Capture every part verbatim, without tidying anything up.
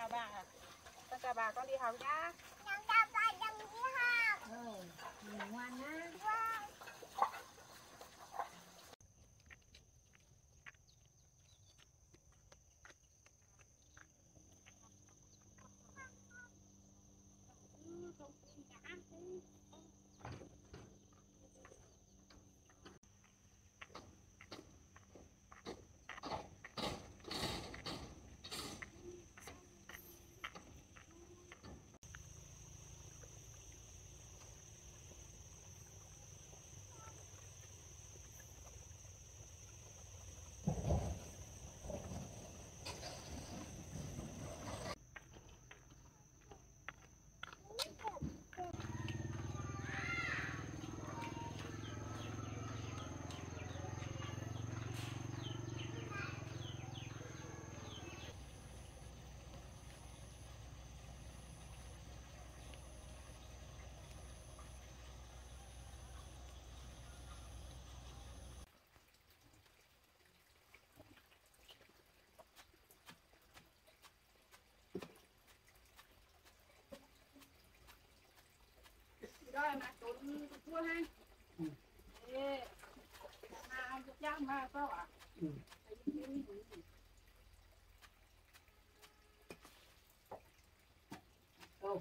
chào bà. Con chào bà, con đi học nhá. Con chào bà, con đi học. Ừ, ngủ ngoan nhá. Vâng. Rồi mà trốn cua ha. Ừ. Ê, mà chắc mà sao ạ? Ừ. Đâu?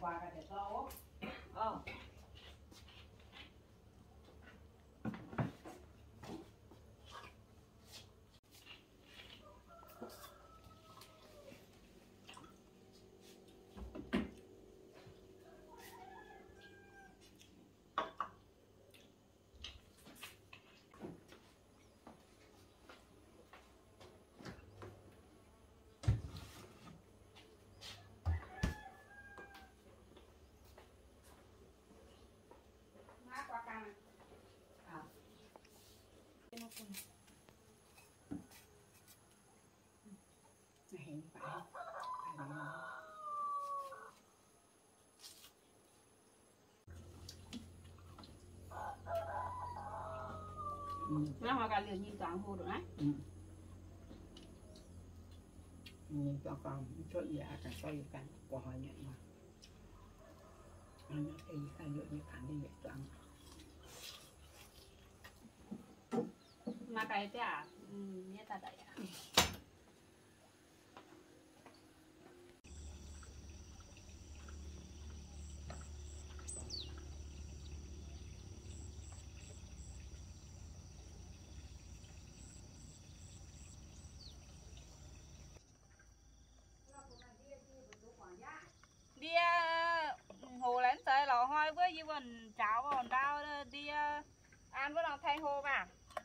quà cả để lâu ờ Hẹn phải nó hoa cà liều nhìn toàn hồ được đấy. Nhìn cho con chỗ gì à cả coi cả của họ nhận mà nó cái cái lượng như khẳng định vậy toàn mà cái thế à như ta đấy à đi hồ lên tới lò hoi với gì vần cháo còn đau đi ăn với nó thay hồ mà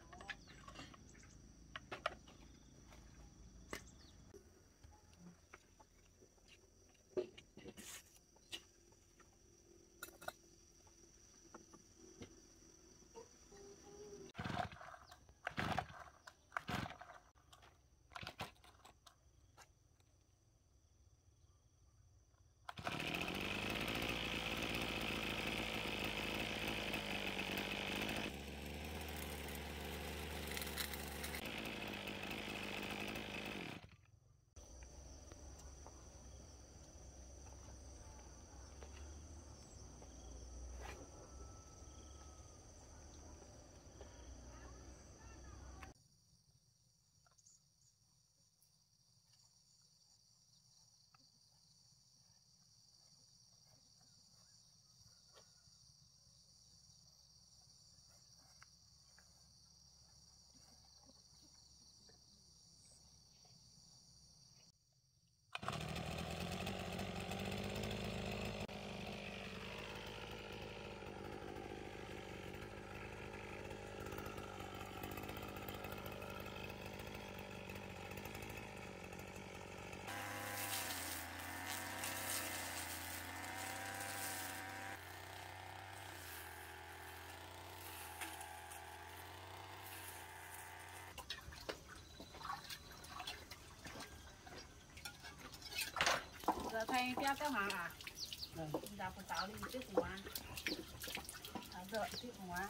giờ thay theo cái hàng à giờ phải tạo đi tiếp của anh giờ tiếp của anh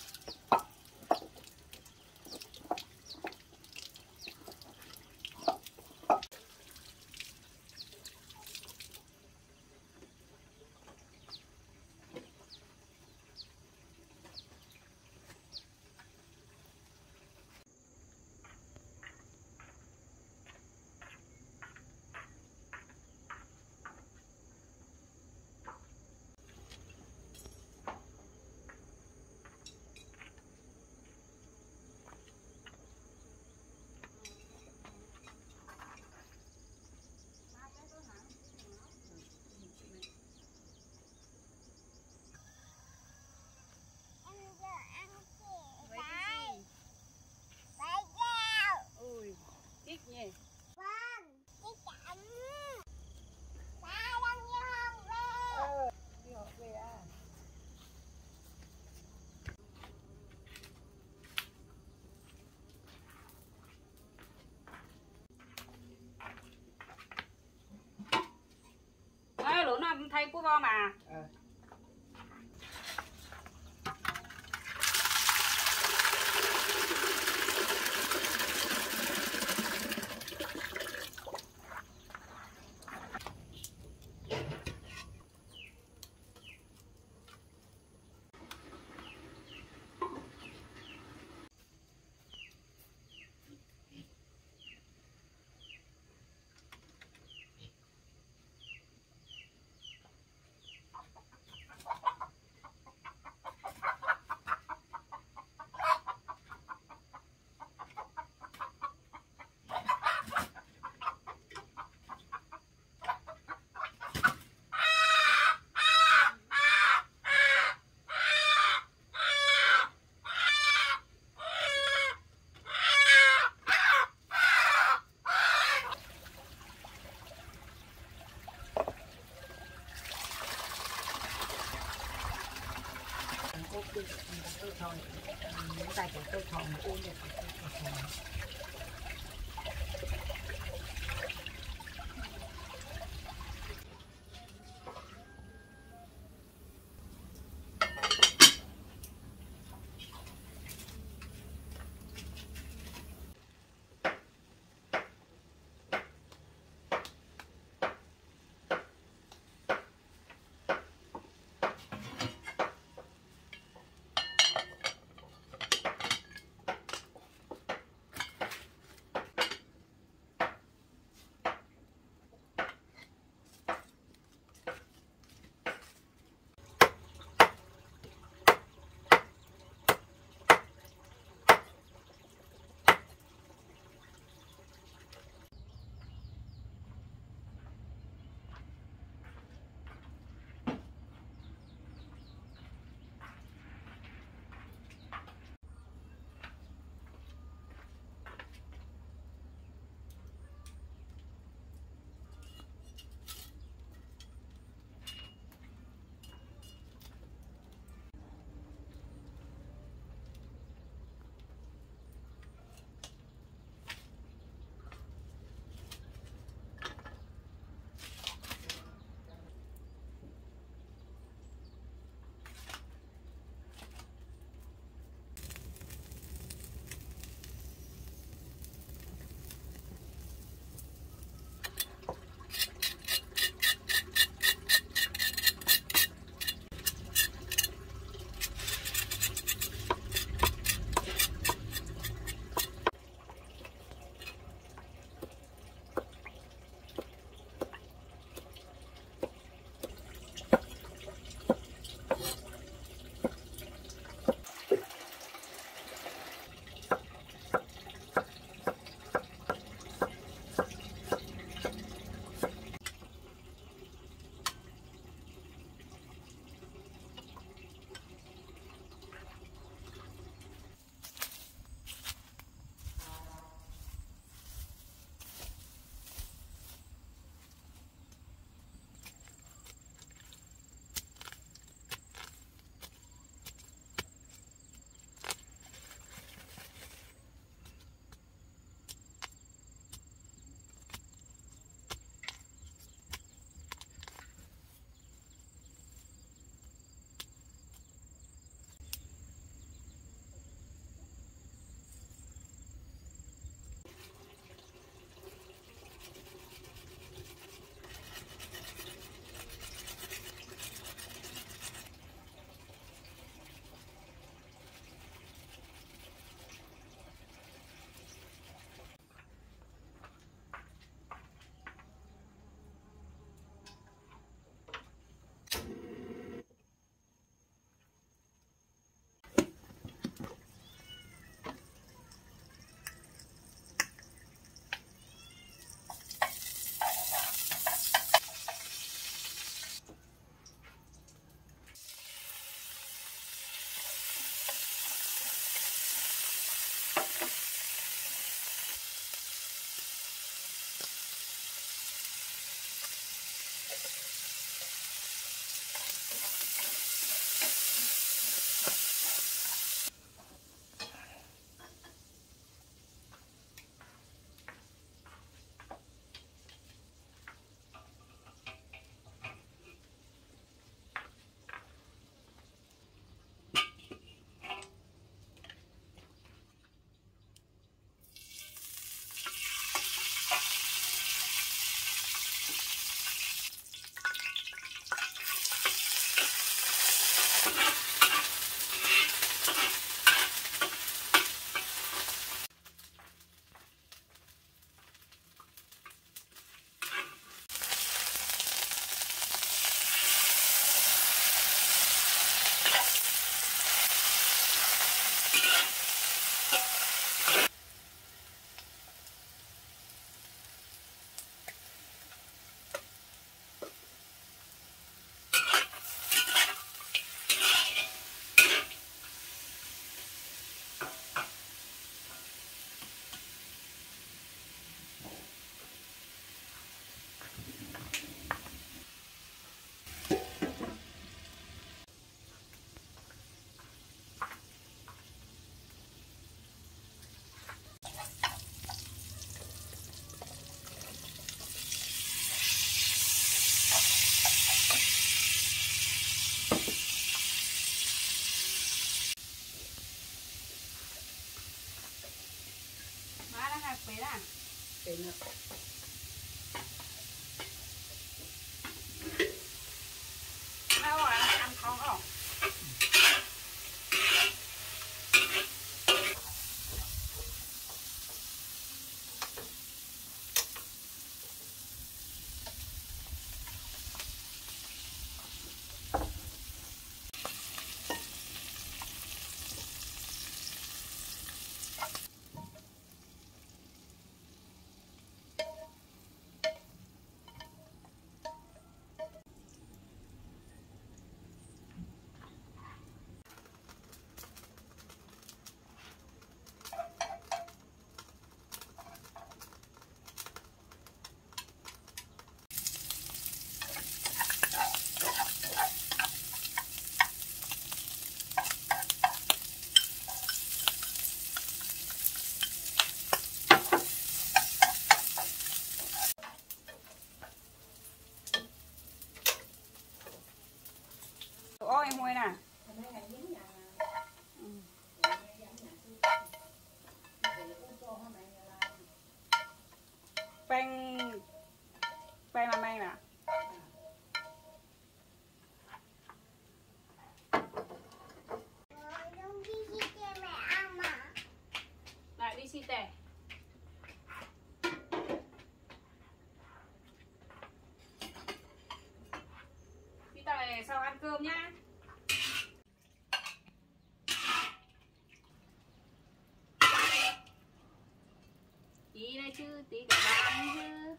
thay của vo mà à. tôi tôi thôi những tay của tôi thôi mà uống được tôi thôi. Bé à? Bé nữa. Đâu rồi, ăn không không? Ôi em Huy nè. Bánh bánh làm bánh nè. Không đi đi chơi mẹ ăn mà. Lại đi xì tè. Đi tè sau ăn cơm nhá. Tí đây chứ, tí cả ba ăn chứ.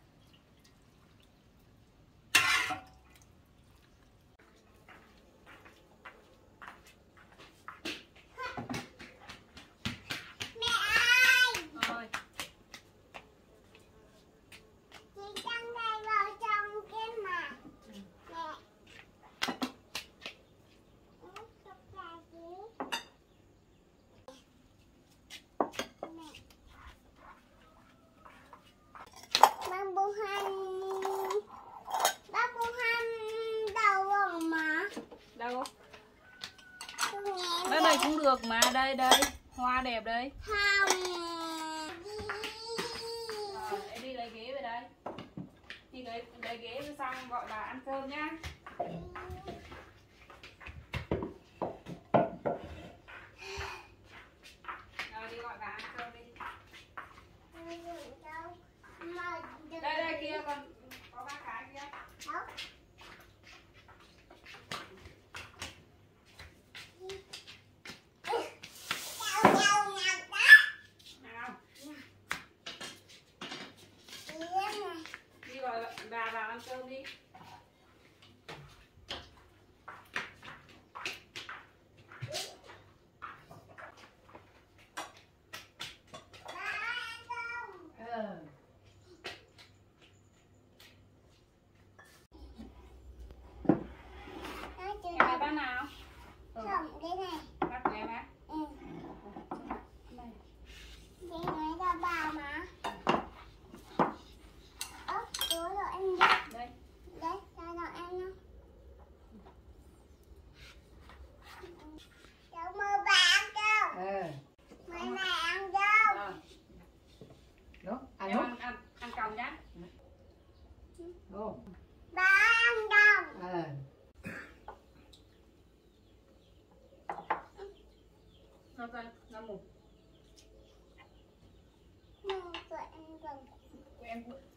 Mẹ ơi, Rồi, chị đang đây vào trong cái mà. Mẹ. Ủa, cặp là gì? Mẹ. Ba bu hành. Ba bu hành đâu rồi mà. đâu? Tôi nghe Đây đây cũng được mà, đây đây. Hoa đẹp đây. không. Rồi, em đi lấy ghế về đây. Đi lấy, lấy ghế rồi xong gọi bà ăn cơm nhá. Rồi đi gọi bà ăn cơm đi. Đây đây kia còn có ba cái kia. Đâu? Đâu, đâu, nào đó. Nào, Chị em này. đi gọi bà vào ăn cơm đi. Ba ăn cơm. Ờ. Nói chưa Cái này đâu. bác nào? Ừ, Không, cái này. bác của em á. Ừ. Đây. Chị nói cho bà mà. Ơ, túi rồi em đi. Đây. Đấy, cho rồi em đâu. Cháu mời bà ăn cơm. Ờ. Mời mẹ ăn cơm. Rồi, Đó, ăn em lúc. ăn ăn ăn còng nhá. Ô. Bà ăn cơm. Ờ. Rồi rồi, ngâm một. Mời tụi em cơm. Của em